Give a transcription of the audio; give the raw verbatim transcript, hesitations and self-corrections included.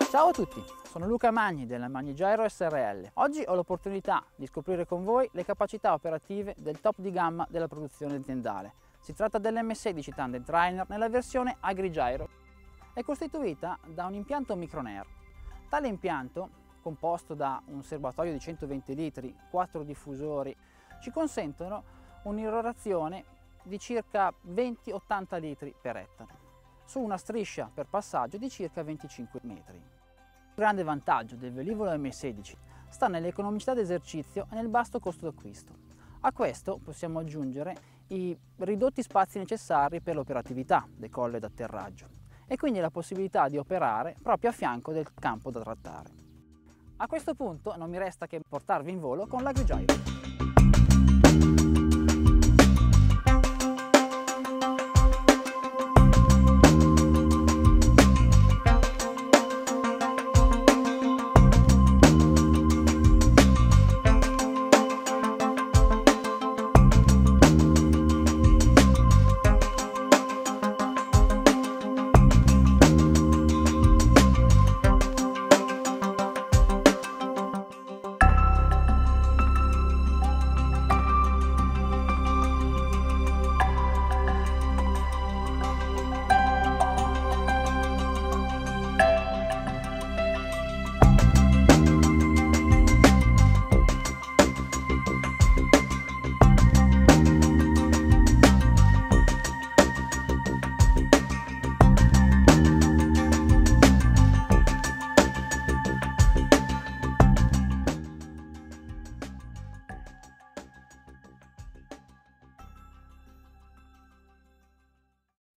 Ciao a tutti, sono Luca Magni della Magni Gyro S R L. Oggi ho l'opportunità di scoprire con voi le capacità operative del top di gamma della produzione aziendale. Si tratta dell'M sedici Tandem Trainer nella versione AgriGyro. È costituita da un impianto Micronair. Tale impianto, composto da un serbatoio di centoventi litri, quattro diffusori, ci consentono un'irrorazione di circa venti ottanta litri per ettaro, su una striscia per passaggio di circa venticinque metri. Il grande vantaggio del velivolo M sedici sta nell'economicità d'esercizio e nel basso costo d'acquisto. A questo possiamo aggiungere i ridotti spazi necessari per l'operatività, decollo ed atterraggio, e quindi la possibilità di operare proprio a fianco del campo da trattare. A questo punto non mi resta che portarvi in volo con l'AgriGyro.